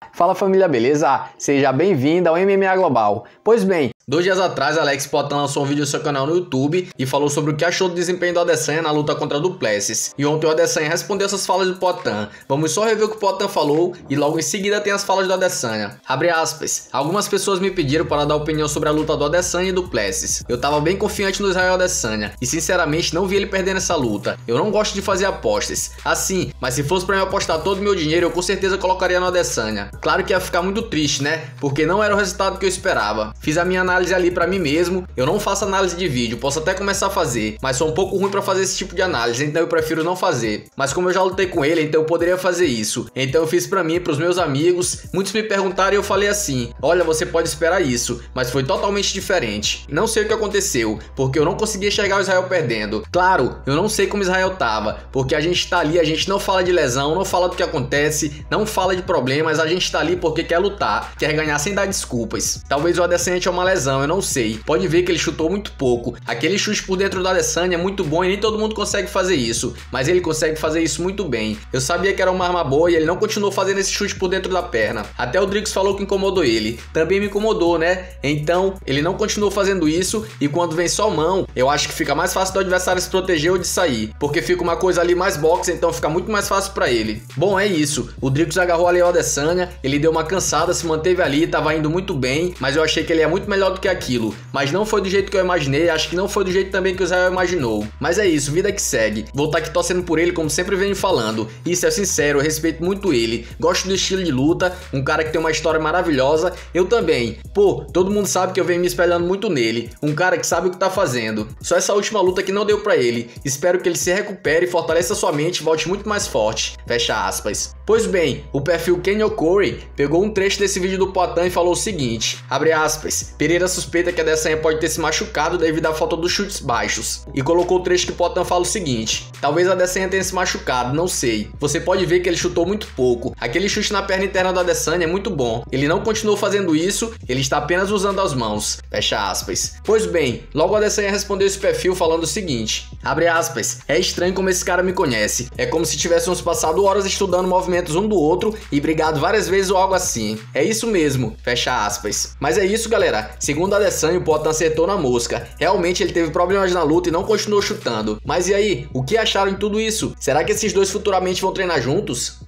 Fala família, beleza? Seja bem-vindo ao MMA Global. Pois bem, 2 dias atrás, Alex Poatan lançou um vídeo no seu canal no YouTube e falou sobre o que achou do desempenho do Adesanya na luta contra Du Plessis. E ontem o Adesanya respondeu essas falas do Poatan. Vamos só rever o que o Poatan falou e logo em seguida tem as falas do Adesanya. Abre aspas. Algumas pessoas me pediram para dar opinião sobre a luta do Adesanya e do Plessis. Eu tava bem confiante no Israel Adesanya e sinceramente não vi ele perdendo essa luta. Eu não gosto de fazer apostas. Assim, mas se fosse para eu apostar todo o meu dinheiro, eu com certeza colocaria no Adesanya. Claro que ia ficar muito triste, né? Porque não era o resultado que eu esperava. Fiz a minha análise ali pra mim mesmo. Eu não faço análise de vídeo, posso até começar a fazer, mas sou um pouco ruim pra fazer esse tipo de análise, então eu prefiro não fazer. Mas como eu já lutei com ele, então eu poderia fazer isso. Então eu fiz pra mim, pros meus amigos. Muitos me perguntaram e eu falei assim: olha, você pode esperar isso, mas foi totalmente diferente. Não sei o que aconteceu, porque eu não consegui enxergar o Israel perdendo. Claro, eu não sei como Israel tava, porque a gente tá ali, a gente não fala de lesão, não fala do que acontece, não fala de problemas, a gente tá ali porque quer lutar, quer ganhar sem dar desculpas. Talvez o Adesanya tinha uma lesão, eu não sei. Pode ver que ele chutou muito pouco. Aquele chute por dentro do Adesanya é muito bom e nem todo mundo consegue fazer isso, mas ele consegue fazer isso muito bem. Eu sabia que era uma arma boa e ele não continuou fazendo esse chute por dentro da perna. Até o Dricus falou que incomodou ele. Também me incomodou, né? Então, ele não continuou fazendo isso e quando vem só mão, eu acho que fica mais fácil do adversário se proteger ou de sair, porque fica uma coisa ali mais boxe, então fica muito mais fácil pra ele. Bom, é isso. O Dricus agarrou ali o Adesanya, ele deu uma cansada, se manteve ali, tava indo muito bem, mas eu achei que ele é muito melhor do que aquilo. Mas não foi do jeito que eu imaginei, acho que não foi do jeito também que o Israel imaginou. Mas é isso, vida que segue. Vou estar aqui torcendo por ele, como sempre venho falando. Isso é sincero, eu respeito muito ele. Gosto do estilo de luta, um cara que tem uma história maravilhosa. Eu também. Pô, todo mundo sabe que eu venho me espelhando muito nele. Um cara que sabe o que tá fazendo. Só essa última luta que não deu pra ele. Espero que ele se recupere, fortaleça sua mente e volte muito mais forte. Fecha aspas. Pois bem, o perfil Kenyo Corey pegou um trecho desse vídeo do Poatan e falou o seguinte, abre aspas, Pereira suspeita que a Adesanya pode ter se machucado devido à falta dos chutes baixos. E colocou o trecho que o Poatan fala o seguinte, talvez a Adesanya tenha se machucado, não sei. Você pode ver que ele chutou muito pouco. Aquele chute na perna interna do Adesanya é muito bom. Ele não continuou fazendo isso, ele está apenas usando as mãos. Fecha aspas. Pois bem, logo a Adesanya respondeu esse perfil falando o seguinte, abre aspas, é estranho como esse cara me conhece. É como se tivéssemos passado horas estudando movimentos um do outro e brigado várias vezes ou algo assim. É isso mesmo, fecha aspas. Mas é isso, galera. Segundo a Adesanya, o Poatan acertou na mosca. Realmente ele teve problemas na luta e não continuou chutando. Mas e aí, o que acharam de tudo isso? Será que esses dois futuramente vão treinar juntos?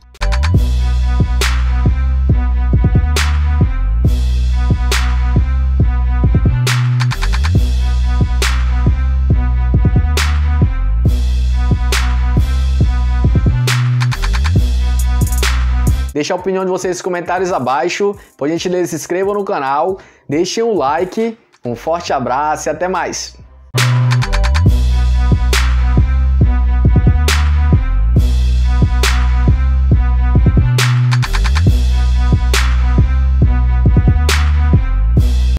Deixe a opinião de vocês nos comentários abaixo. Por gentileza, se inscrevam no canal, deixem um like, um forte abraço e até mais.